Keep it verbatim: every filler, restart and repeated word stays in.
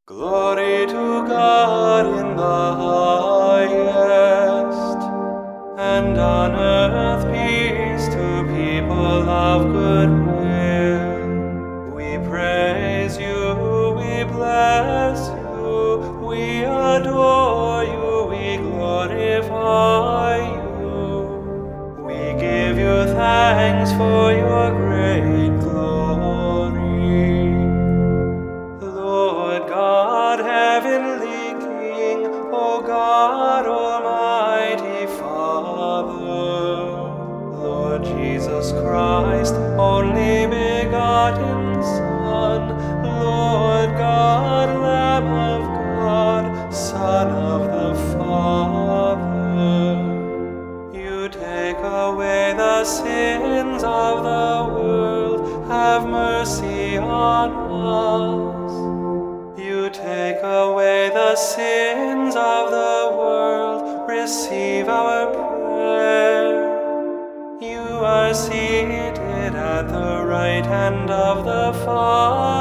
Glory to God in the highest, and on earth peace to people of good will. We praise you, we bless you, we adore you, we glorify you. We give you thanks for your great glory. Lord God, heavenly King, O God, Almighty Father, Lord Jesus Christ, only begotten Son, Lord God, Lamb of God, Son of the Father, you take away the sins of the world, have mercy on us. You take away the sins of the world, receive our prayer. You are seated at the right hand of the Father.